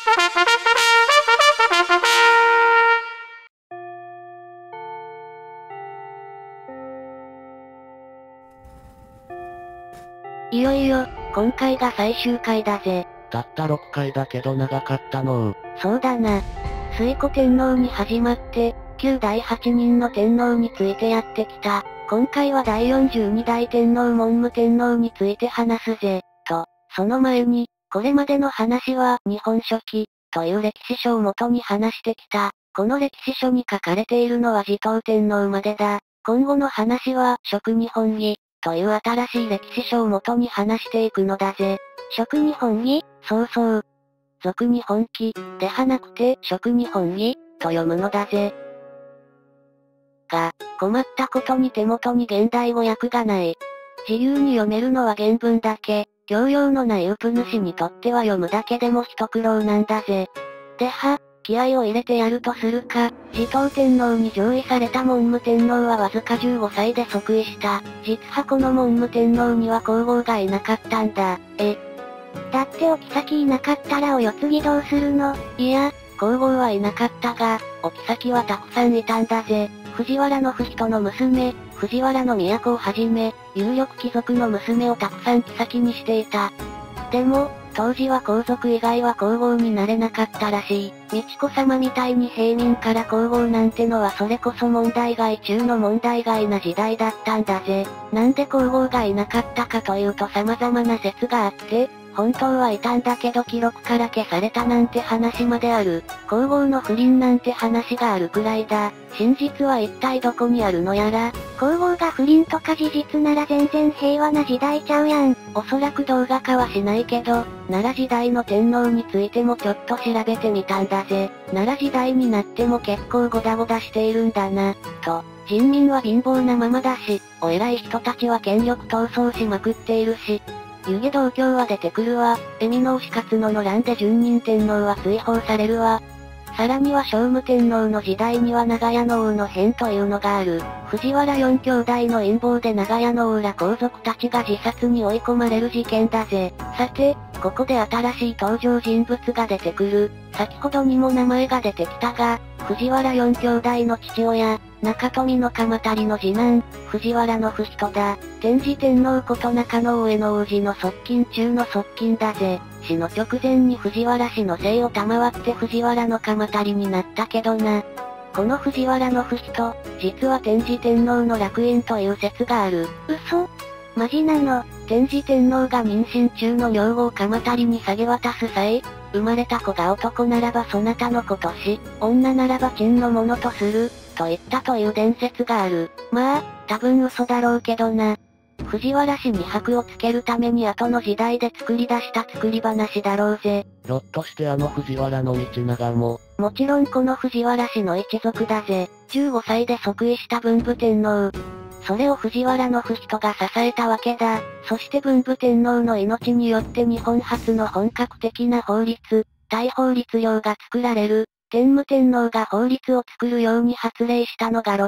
いよいよ、今回が最終回だぜ。 たった6回だけど長かったのう。 そうだな。推古天皇に始まって、旧第8人の天皇についてやってきた。今回は第42代天皇文武天皇について話すぜ。と、その前に、これまでの話は日本書紀という歴史書を元に話してきた。この歴史書に書かれているのは持統天皇までだ。今後の話は食日本紀という新しい歴史書を元に話していくのだぜ。食日本紀？そうそう。俗日本紀ではなくて食日本紀と読むのだぜ。が、困ったことに手元に現代語訳がない。自由に読めるのは原文だけ。教養のないウプ主にとっては読むだけでも一苦労なんだぜ。では、気合を入れてやるとするか、持統天皇に上位された文武天皇はわずか15歳で即位した。実はこの文武天皇には皇后がいなかったんだ。だってお妃いなかったらお世継ぎどうするの？いや、皇后はいなかったが、お妃はたくさんいたんだぜ。藤原の不人の娘、藤原の都をはじめ、有力貴族の娘をたくさん妃にしていた。でも、当時は皇族以外は皇后になれなかったらしい。美智子様みたいに平民から皇后なんてのはそれこそ問題外中の問題外な時代だったんだぜ。なんで皇后がいなかったかというと様々な説があって、本当はいたんだけど記録から消されたなんて話まである。皇后の不倫なんて話があるくらいだ。真実は一体どこにあるのやら。皇后が不倫とか事実なら全然平和な時代ちゃうやん。おそらく動画化はしないけど、奈良時代の天皇についてもちょっと調べてみたんだぜ。奈良時代になっても結構ゴダゴダしているんだな。と、人民は貧乏なままだし、お偉い人たちは権力闘争しまくっているし、湯気道教は出てくるわ。蝦夷の推し活の乱で順仁天皇は追放されるわ。さらには聖武天皇の時代には長屋の王の変というのがある。藤原四兄弟の陰謀で長屋の王ら皇族たちが自殺に追い込まれる事件だぜ。さて、ここで新しい登場人物が出てくる。先ほどにも名前が出てきたが、藤原四兄弟の父親、中富の鎌足の次男、藤原の不人だ。天智天皇こと中野上の王子の側近中の側近だぜ。死の直前に藤原氏の姓を賜って藤原の鎌足になったけどな。この藤原の不人、実は天智天皇の楽園という説がある。嘘？マジなの？天智天皇が妊娠中の女房を鎌足に下げ渡す際、生まれた子が男ならばそなたの子とし、女ならば陳のものとする、と言ったという伝説がある。まあ、多分嘘だろうけどな。藤原氏に箔をつけるために後の時代で作り出した作り話だろうぜ。 ひょっとして藤原道長も。 もちろんこの藤原氏の一族だぜ。15歳で即位した文武天皇。それを藤原の不人が支えたわけだ。そして文武天皇の命によって日本初の本格的な法律、大法律令が作られる。天武天皇が法律を作るように発令したのが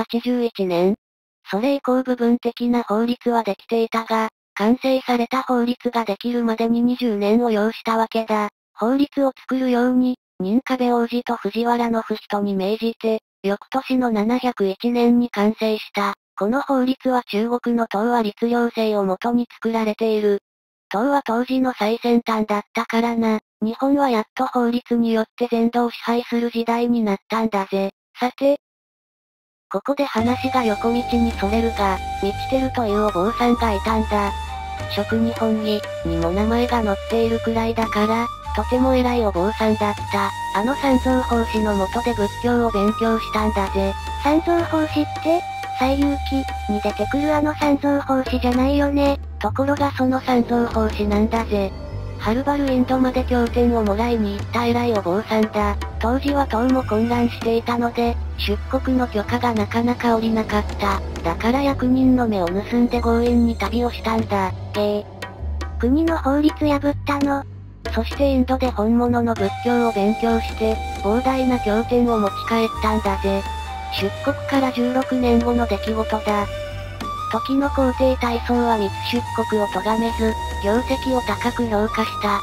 681年。それ以降部分的な法律はできていたが、完成された法律ができるまでに20年を要したわけだ。法律を作るように、仁嘉部王子と藤原の不人に命じて、翌年の701年に完成した。この法律は中国の東亜律令制をもとに作られている。唐は当時の最先端だったからな。日本はやっと法律によって全土を支配する時代になったんだぜ。さて、ここで話が横道にそれるが、道輝というお坊さんがいたんだ。食日本紀にも名前が載っているくらいだから、とても偉いお坊さんだった。三蔵法師の下で仏教を勉強したんだぜ。三蔵法師って西遊記に出てくる三蔵法師じゃないよね。ところがその三蔵法師なんだぜ。はるばるインドまで経典をもらいに行った偉いお坊さんだ。当時は唐も混乱していたので、出国の許可がなかなか下りなかった。だから役人の目を盗んで強引に旅をしたんだ。国の法律破ったの？そしてインドで本物の仏教を勉強して、膨大な経典を持ち帰ったんだぜ。出国から16年後の出来事だ。時の皇帝大宗は密出国を咎めず、業績を高く評価した。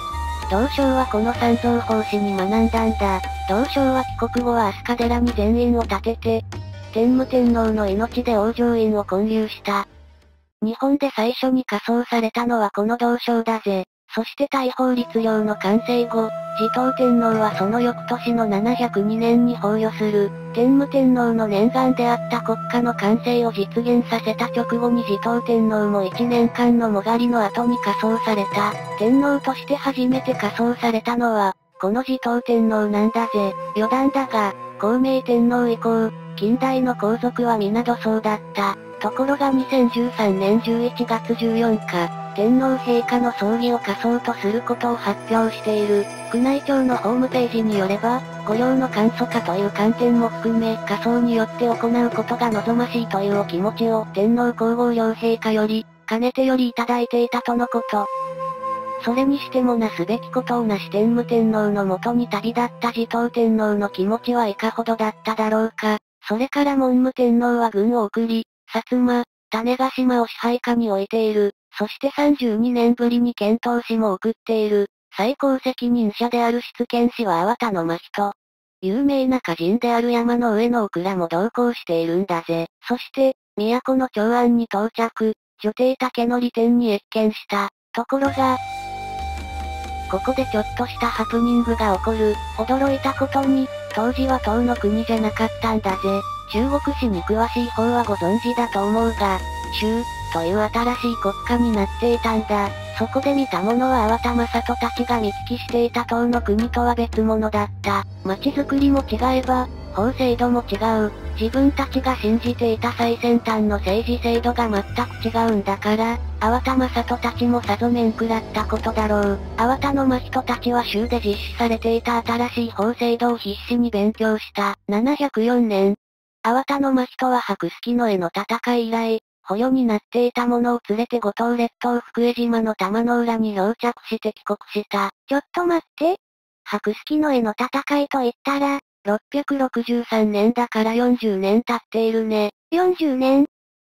道昭はこの三蔵法師に学んだんだ。道昭は帰国後は飛鳥寺に禅院を建てて、天武天皇の命で往生院を建立した。日本で最初に火葬されたのはこの道昭だぜ。そして大宝律令の完成後、持統天皇はその翌年の702年に崩御する。天武天皇の念願であった国家の完成を実現させた直後に持統天皇も1年間のもがりの後に火葬された。天皇として初めて火葬されたのは、この持統天皇なんだぜ。余談だが、孝明天皇以降、近代の皇族は皆土葬だった。ところが2013年11月14日、天皇陛下の葬儀を火葬とすることを発表している。宮内庁のホームページによれば、御用の簡素化という観点も含め、火葬によって行うことが望ましいというお気持ちを天皇皇后両陛下より、かねてよりいただいていたとのこと。それにしてもなすべきことをなし天武天皇のもとに旅立った持統天皇の気持ちはいかほどだっただろうか。それから文武天皇は軍を送り、薩摩、種子島を支配下に置いている。そして32年ぶりに遣唐使も送っている。最高責任者である執権使は粟田の真人。有名な歌人である山の上のオクラも同行しているんだぜ。そして、都の長安に到着、女帝竹の利天に謁見した。ところが、ここでちょっとしたハプニングが起こる。驚いたことに、当時は唐の国じゃなかったんだぜ。中国史に詳しい方はご存知だと思うが、周という新しい国家になっていたんだ。そこで見たものは粟田正人たちが見聞きしていた唐の国とは別物だった。街づくりも違えば、法制度も違う。自分たちが信じていた最先端の政治制度が全く違うんだから、粟田正人たちもさぞ面食らったことだろう。粟田の真人たちは州で実施されていた新しい法制度を必死に勉強した。704年。粟田の真人は白月の絵の戦い以来、捕虜になっていた者を連れて五島列島福江島の玉の浦に漂着して帰国した。ちょっと待って。白月の絵の戦いと言ったら、663年だから40年経っているね。40年？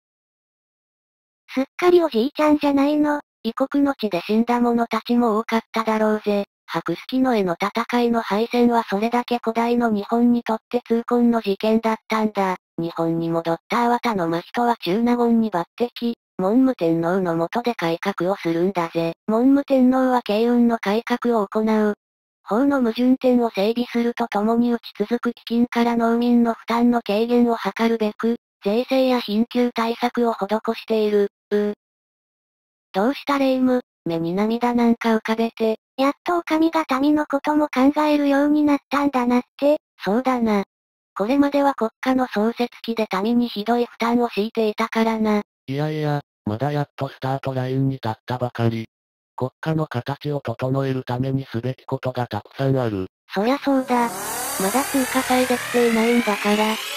すっかりおじいちゃんじゃないの。異国の地で死んだ者たちも多かっただろうぜ。白月の絵の戦いの敗戦はそれだけ古代の日本にとって痛恨の事件だったんだ。日本に戻った粟田の真人は中納言に抜擢、文武天皇の下で改革をするんだぜ。文武天皇は慶運の改革を行う。法の矛盾点を整備するとともに打ち続く飢饉から農民の負担の軽減を図るべく、税制や貧窮対策を施している。どうした霊夢、目に涙なんか浮かべて、やっと狼が民のことも考えるようになったんだなって。そうだな。これまでは国家の創設期で民にひどい負担を強いていたからな。 いやいや、まだやっとスタートラインに立ったばかり。国家の形を整えるためにすべきことがたくさんある。 そりゃそうだ。まだ通貨さえできていないんだから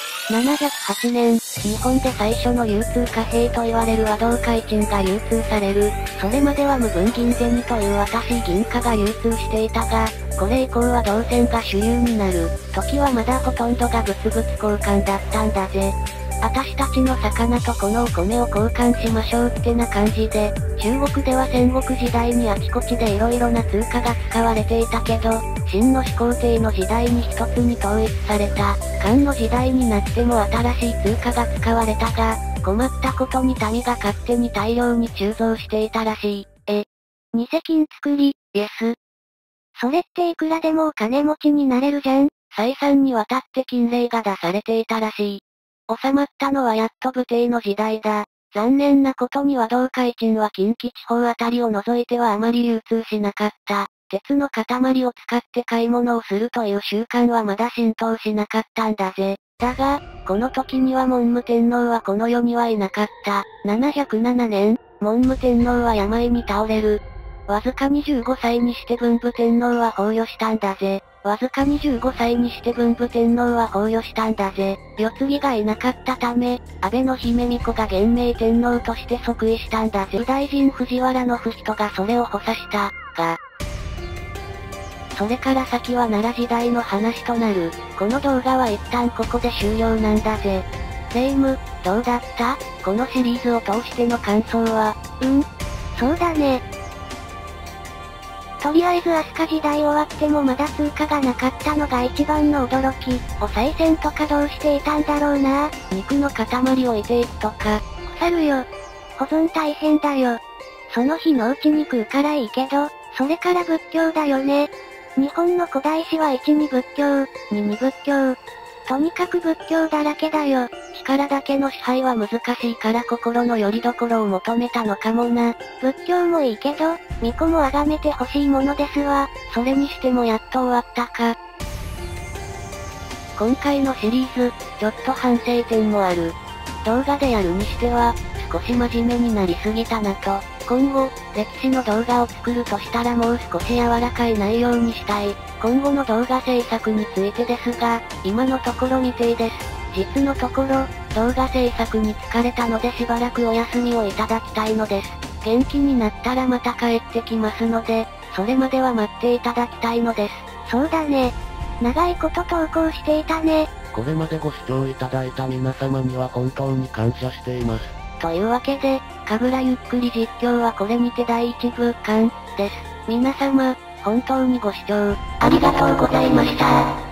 。708年、日本で最初の流通貨幣と言われる和銅海賃が流通される。それまでは無分銀銭という新しい銀貨が流通していたが、これ以降は銅銭が主流になる。時はまだほとんどが物々交換だったんだぜ。私たちの魚とこのお米を交換しましょうってな感じで、中国では戦国時代にあちこちで色々な通貨が使われていたけど、秦の始皇帝の時代に一つに統一された。漢の時代になっても新しい通貨が使われたが、困ったことに民が勝手に大量に鋳造していたらしい。偽金作り、イエス。それっていくらでもお金持ちになれるじゃん。再三にわたって金令が出されていたらしい。収まったのはやっと武帝の時代だ。残念なことに和銅海賃は近畿地方あたりを除いてはあまり流通しなかった。鉄の塊を使って買い物をするという習慣はまだ浸透しなかったんだぜ。だが、この時には文武天皇はこの世にはいなかった。707年、文武天皇は病に倒れる。わずか25歳にして文武天皇は崩御したんだぜ。わずか25歳にして文武天皇は崩御したんだぜ。世継ぎがいなかったため、安倍の姫巫女が元明天皇として即位したんだぜ。右大臣藤原の不人がそれを補佐した、が。それから先は奈良時代の話となる。この動画は一旦ここで終了なんだぜ。霊夢、どうだった？このシリーズを通しての感想は、そうだね。 とりあえず飛鳥時代終わってもまだ通貨がなかったのが一番の驚き。お賽銭とかどうしていたんだろうな。 肉の塊置いていくとか。 腐るよ。保存大変だよ。その日のうちに食うからいいけど、それから仏教だよね。日本の古代史は1に仏教、2に仏教。とにかく仏教だらけだよ。 力だけの支配は難しいから心の拠り所を求めたのかもな。 仏教もいいけど、巫女も崇めてほしいものですわ。 それにしてもやっと終わったか。今回のシリーズ、ちょっと反省点もある。動画でやるにしては、少し真面目になりすぎたなと。今後、歴史の動画を作るとしたらもう少し柔らかい内容にしたい。今後の動画制作についてですが、今のところ未定です。実のところ、動画制作に疲れたのでしばらくお休みをいただきたいのです。元気になったらまた帰ってきますので、それまでは待っていただきたいのです。 そうだね。長いこと投稿していたね。 これまでご視聴いただいた皆様には本当に感謝しています。というわけで、神楽ゆっくり実況はこれにて第1部完です。皆様、本当にご視聴ありがとうございました。